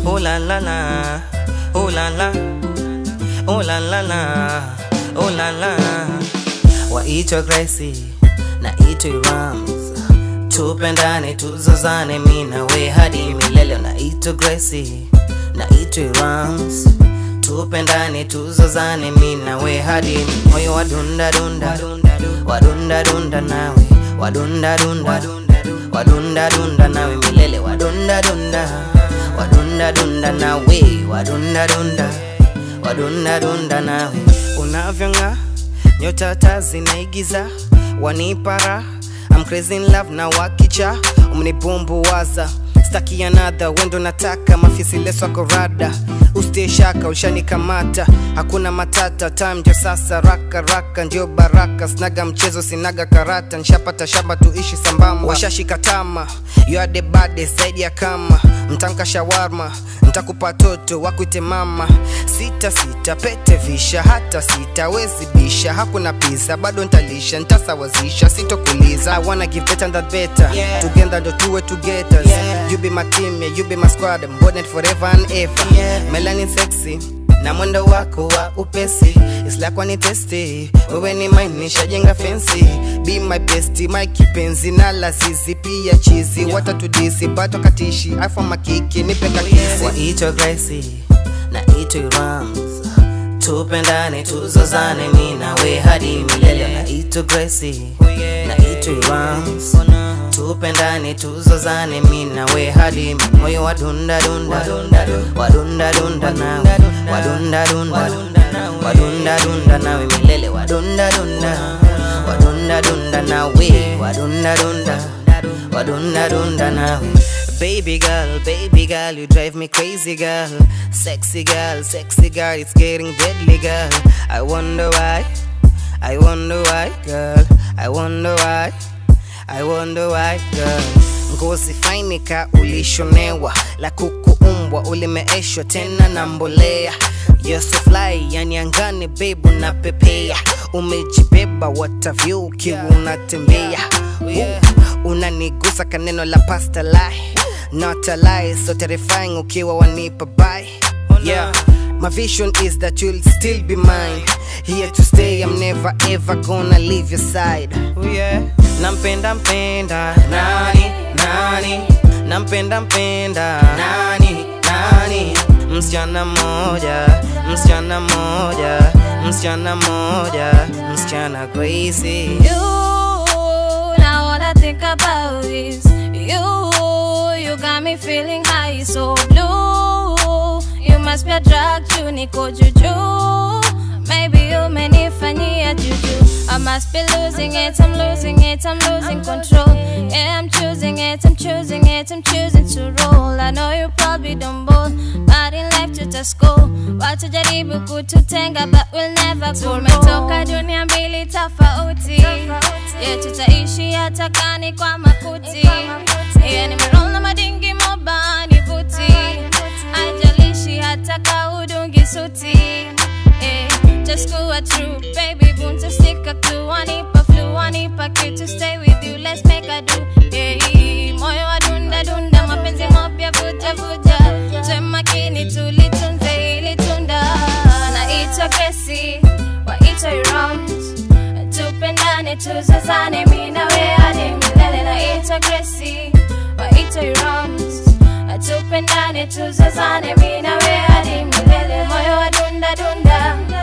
Oh la la la, oh la la, oh la la la, oh la la. Waitwa Gracie na itwa Hiramz, tupendane tuzozane mimi na we hadi milele. Naitwa Gracie na itwa Hiramz, tupendane tuzozane mimi na we hadi moyo wa dunda dunda, wa dunda dunda nawe, wa dunda dunda, wa dunda dunda nawe milele, wa dunda dunda, wa dunda dunda nawe, wa dunda dunda, wa dunda dunda nawe. Unavyonga nyota tazi naigiza wanipara, I'm crazy in love na wakicha umnibumbuwaza, staki another wendo nataka mafisi leso korada, ustie shaka ushanikamata hakuna matata, time ndio sasa raka raka ndio baraka, snaga mchezo sinaga karata, nishapata shamba tuishi sambamba, washashika tama you are the baddest zaidi ya kama mtanka shawarma, nitakupa toto wakuite mama, sita sita pete visha hata sita wezi bisha, hakuna pizza bado nitalisha nitasawazisha sitokuliza. I wanna give better than better, yeah. Together ndo tuwe together, yeah. You be my team, yeah, you be my squad, I'm bonded forever and ever, yeah. Melanin sexy na mwendo wako wa upesi, it's like wanitesti wewe ni mine nishajenga fancy, be my bestie my kipenzi na lazizi pia chizi, watatudisi bato katishi afa makiki nipe kakisi. Waitwa Gracie na itwa Hiramz, tupendane tuzozane mimi na we hadi milele. Naitwa Gracie na itwa Hiramz, tupendane tuzozane mimi na we hadi moyo wa dunda dunda, wa dunda dunda nawe, wa dunda dunda, wa dunda dunda nawe milele, wa dunda dunda, wa dunda dunda nawe, wa dunda dunda, wa dunda dunda nawe. Baby girl, you drive me crazy girl, sexy girl, it's getting deadly girl. I wonder why, girl, I wonder why girl. Ngozi fine ka ulishonewa, la kukuumbwa ulimeeshwa tena na mbolea, you're so fly yani angani babe unapepea, umejibeba what a view kiwa unatembea, unanigusa kaneno la pasta lie, not a lie, so terrifying ukiwa wanipa bye, yeah. My vision is that you'll still be mine, here to stay, I'm never ever gonna leave your side, yeah. Nampenda mpenda nani nani, nampenda mpenda nani nani, msichana moja, msichana moja, msichana moja, msichana Gracie. Now all I think about is you got me feeling high, so blue. You must be a drug to niko juju. Maybe you menifanyia juju. I must be losing it, I'm losing it, I'm losing control. Yeah, I'm choosing it, I'm choosing it, I'm choosing to roll. I know you probably don't bowl, but in life tutascore. Watujaribu kututenga, but we'll never go. Tumetoka dunia mbili tofauti, yeah, tutaishi hata kani kwa makuti. Yeah, nimeroll na madingi moba ni vuti, haijalishi hata kaudungi suti. Just go a true baby, boom to stick a clue. Wanipa flu, wanipa cute to stay with you. Let's make a do. Yeah, moyo wa dunda dunda, mapenzi mapya vuja vuja. Tema kini tulitunze ili tunda. Naitwa Gracie, waitwa Hiramz, tupendane tuzozane mimi na we hadi milele. Naitwa Gracie, waitwa Hiramz, tupendane tuzozane mimi na we hadi milele. Moyo wa dunda dunda.